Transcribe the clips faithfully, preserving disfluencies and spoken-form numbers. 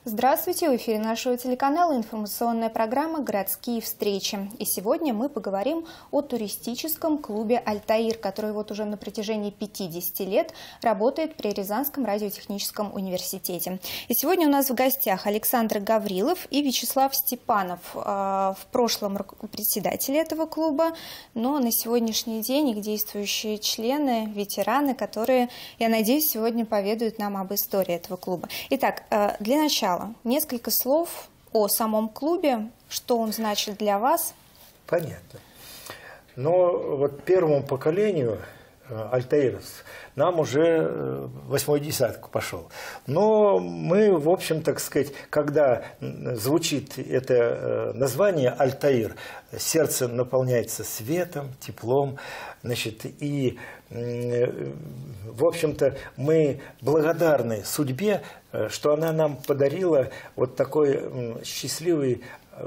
Здравствуйте! В эфире нашего телеканала информационная программа «Городские встречи». И сегодня мы поговорим о туристическом клубе «Альтаир», который вот уже на протяжении пятидесяти лет работает при Рязанском радиотехническом университете. И сегодня у нас в гостях Александр Гаврилов и Вячеслав Степанов, в прошлом председатели этого клуба, но на сегодняшний день их действующие члены, ветераны, которые, я надеюсь, сегодня поведают нам об истории этого клуба. Итак, для начала несколько слов о самом клубе, что он значит для вас. Понятно. Но вот первому поколению альтаировцев нам уже восьмой десяток пошел. Но мы, в общем, так сказать, когда звучит это название «Альтаир», сердце наполняется светом, теплом, значит, и, в общем-то, мы благодарны судьбе, что она нам подарила вот такой счастливый,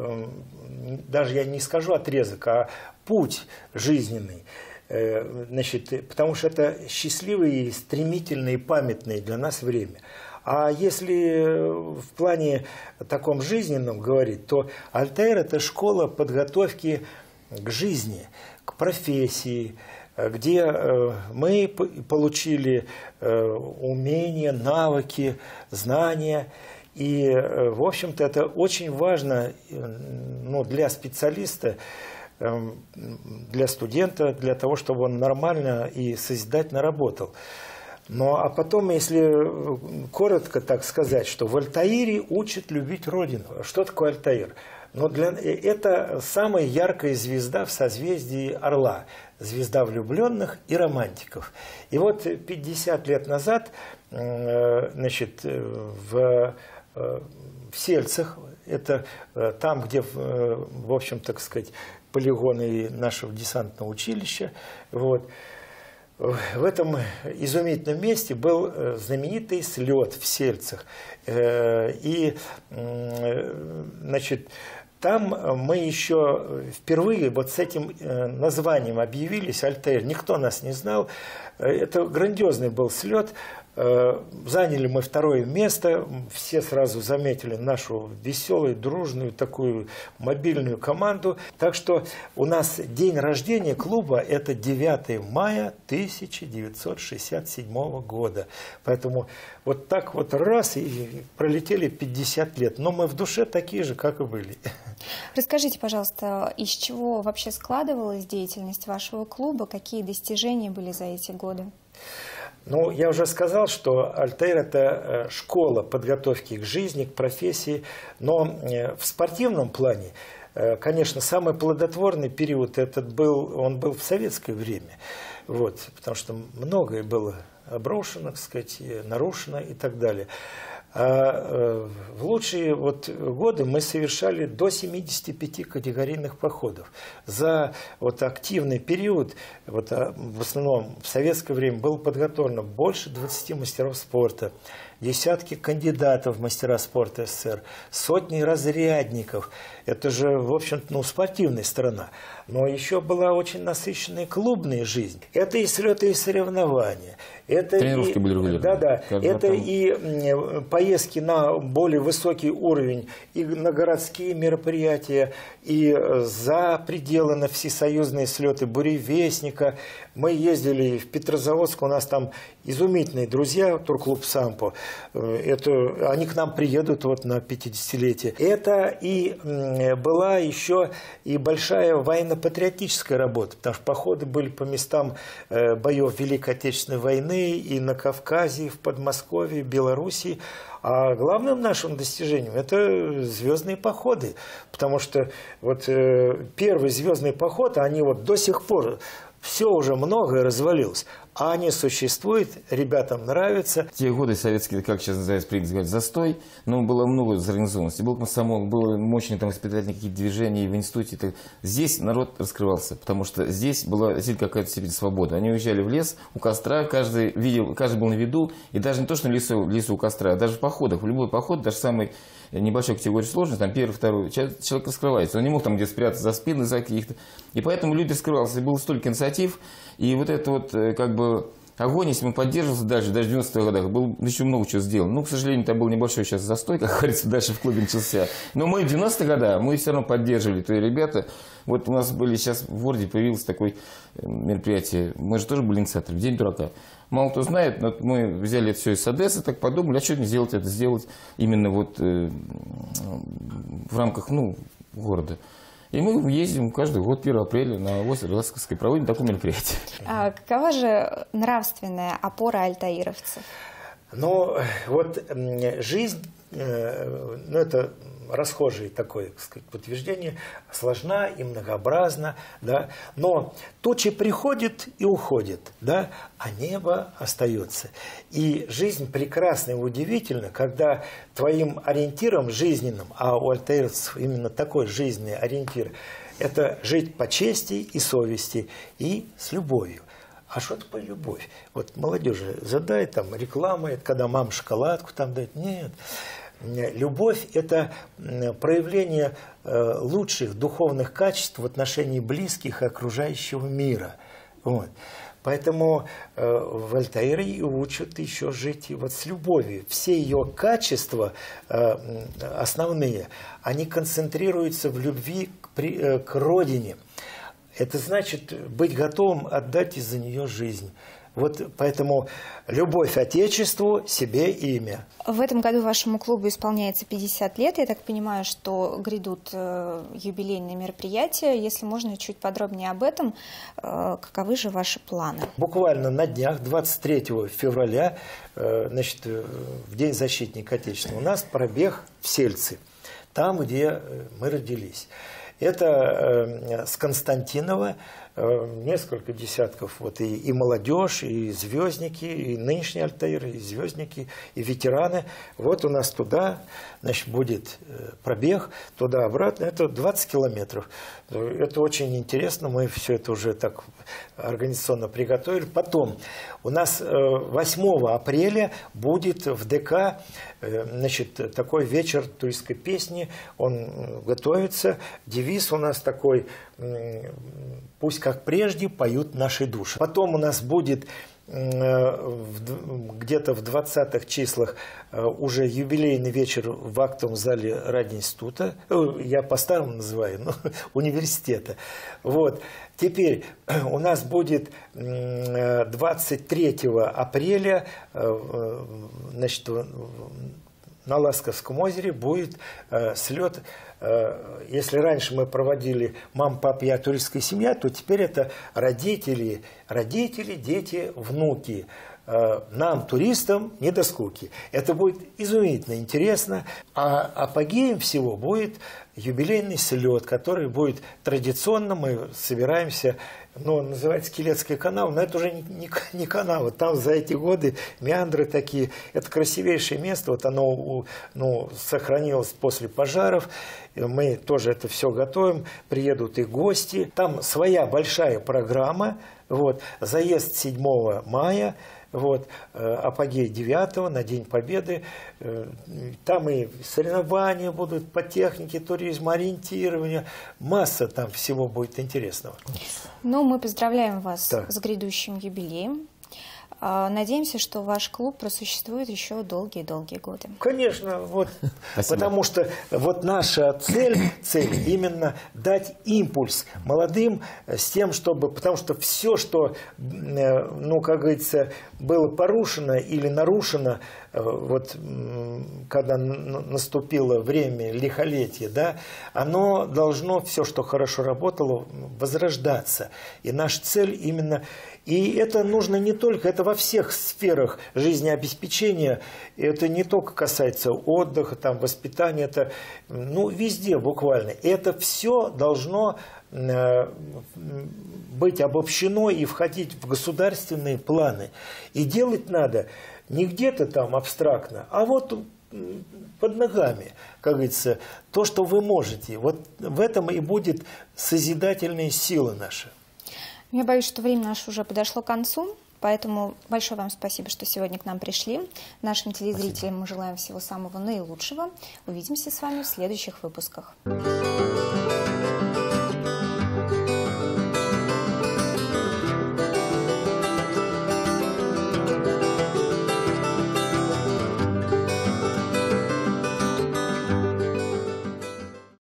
даже я не скажу отрезок, а путь жизненный. Значит, потому что это счастливое, стремительное и памятное для нас время. А если в плане таком жизненном говорить, то Альтаир – это школа подготовки к жизни, к профессии, где мы получили умения, навыки, знания. И, в общем-то, это очень важно, ну, для специалиста, для студента, для того, чтобы он нормально и созидательно работал. Ну, а потом, если коротко так сказать, что в Альтаире учат любить Родину. Что такое Альтаир? Но для, это самая яркая звезда в созвездии Орла. Звезда влюбленных и романтиков. И вот пятьдесят лет назад, значит, в, в Сельцах, это там, где, в общем, так сказать, полигоны нашего десантного училища, вот, в этом изумительном месте был знаменитый слет в Сельцах. И, значит, там мы еще впервые вот с этим названием объявились, Альтаир. Никто нас не знал. Это грандиозный был слет. Заняли мы второе место. Все сразу заметили нашу веселую, дружную, такую мобильную команду. Так что у нас день рождения клуба – это девятое мая тысяча девятьсот шестьдесят седьмого года. Поэтому вот так вот раз и пролетели пятьдесят лет. Но мы в душе такие же, как и были. Расскажите, пожалуйста, из чего вообще складывалась деятельность вашего клуба? Какие достижения были за эти годы? Ну, я уже сказал, что Альтаир – это школа подготовки к жизни, к профессии. Но в спортивном плане, конечно, самый плодотворный период этот был, он был в советское время. Вот, потому что многое было оброшено, так сказать, нарушено и так далее. А в лучшие вот годы мы совершали до семидесяти пяти категорийных походов. За вот активный период, вот, в основном в советское время, было подготовлено больше двадцати мастеров спорта, десятки кандидатов в мастера спорта СССР, сотни разрядников. Это же, в общем-то, ну, спортивная сторона. Но еще была очень насыщенная клубная жизнь. Это и слеты, и соревнования. Это тренировки и, были регулярные. Да, да. Это там... и поездки на более высокий уровень, и на городские мероприятия, и за пределы, на всесоюзные слеты «Буревестника». Мы ездили в Петрозаводск, у нас там изумительные друзья, турклуб «Сампо». Это, они к нам приедут вот на пятидесятилетие. Это и была еще и большая военно-патриотическая работа, потому что походы были по местам боев Великой Отечественной войны и на Кавказе, и в Подмосковье, в Белоруссии. А главным нашим достижением – это звездные походы, потому что вот первый звездный поход, они вот до сих пор, все уже многое развалилось, а они существуют, ребятам нравится. В те годы советские, как сейчас называется, принято говорить, застой, но было много организованности. Был комсомол, было мощные там воспитательные какие-то движения и в институте. Так. Здесь народ раскрывался, потому что здесь была действительно какая-то степень свободы. Они уезжали в лес, у костра, каждый видел, каждый был на виду, и даже не то, что на лесу, лесу у костра, а даже в походах, в любой поход, даже самый небольшой категории сложности, там первый, второй, человек раскрывается. Он не мог там где спрятаться за спиной, за каких-то. И поэтому люди раскрывались, и было столько инициатив. И вот это вот, как бы, огонь, если мы поддерживался дальше, даже в девяностых годах, был еще много чего сделано. Ну, к сожалению, там был небольшой сейчас застой, как говорится, дальше в клубе начался. Но мы в девяностые годы, мы все равно поддерживали. То и ребята, вот у нас были сейчас в городе появилось такое мероприятие. Мы же тоже были инициаторы, День дурака. Мало кто знает, но мы взяли это все из Одессы, так подумали, а что не сделать это, сделать именно вот э, в рамках, ну, города. И мы ездим каждый год первого апреля на озеро Ласковское, проводим такое мероприятие. А какова же нравственная опора альтаировцев? Ну, вот жизнь, ну, это расхожее такое, так сказать, утверждение, сложна и многообразна, да, но тучи приходят и уходят, да, а небо остается. И жизнь прекрасна и удивительна, когда твоим ориентиром жизненным, а у альтаировцев именно такой жизненный ориентир, это жить по чести и совести и с любовью. А что такое любовь? Вот молодежи задает там реклама, когда мама шоколадку там дает. Нет. Любовь – это проявление лучших духовных качеств в отношении близких и окружающего мира. Вот. Поэтому в Альтаире учат еще жить вот с любовью. Все ее качества основные, они концентрируются в любви к, к родине. Это значит быть готовым отдать из-за нее жизнь. Вот поэтому любовь Отечеству, себе имя. В этом году вашему клубу исполняется пятьдесят лет. Я так понимаю, что грядут э, юбилейные мероприятия. Если можно, чуть подробнее об этом. Э, каковы же ваши планы? Буквально на днях, двадцать третьего февраля, э, значит, в День защитника Отечества, у нас пробег в Сельцы, там, где мы родились. Это э, с Константинова э, несколько десятков, вот и, и молодежь, и звездники, и нынешние альтаиры, и звездники, и ветераны. Вот у нас туда, значит, будет э, пробег, туда-обратно, это двадцать километров. Это очень интересно, мы все это уже так организационно приготовили. Потом у нас восьмого апреля будет в ДК, значит, такой вечер туристской песни, он готовится. Девиз у нас такой: «Пусть как прежде поют наши души». Потом у нас будет где-то в двадцатых числах уже юбилейный вечер в актовом зале Радинститута, я по-старому называю, но университета. Вот. Теперь у нас будет двадцать третьего апреля, значит, на Ласковском озере будет слет. Если раньше мы проводили «Мам, папа, я туристская семья», то теперь это родители, родители, дети, внуки. Нам, туристам, не до скуки. Это будет изумительно интересно. А апогеем всего будет юбилейный слет, который будет традиционно. Мы собираемся, ну, называется Килецкий канал, но это уже не, не, не канал. Вот там за эти годы меандры такие. Это красивейшее место. Вот оно, ну, сохранилось после пожаров. Мы тоже это все готовим. Приедут и гости. Там своя большая программа. Вот. Заезд седьмого мая. Вот, апогей девятого на День Победы. Там и соревнования будут по технике, туризму, ориентированию. Масса там всего будет интересного. Ну, мы поздравляем вас да. с грядущим юбилеем. Надеемся, что ваш клуб просуществует еще долгие-долгие годы. Конечно, вот, потому что вот наша цель, цель именно дать импульс молодым с тем, чтобы, потому что все, что, ну, как говорится, было порушено или нарушено, вот, когда наступило время лихолетия, да, оно должно, все, что хорошо работало, возрождаться. И наша цель именно... И это нужно не только, это во всех сферах жизнеобеспечения, это не только касается отдыха, там, воспитания, это, ну, везде буквально. Это все должно э, быть обобщено и входить в государственные планы. И делать надо не где-то там абстрактно, а вот под ногами, как говорится, то, что вы можете. Вот в этом и будет созидательная сила наша. Я боюсь, что время наше уже подошло к концу, поэтому большое вам спасибо, что сегодня к нам пришли. Нашим телезрителям спасибо. Мы желаем всего самого наилучшего. Увидимся с вами в следующих выпусках.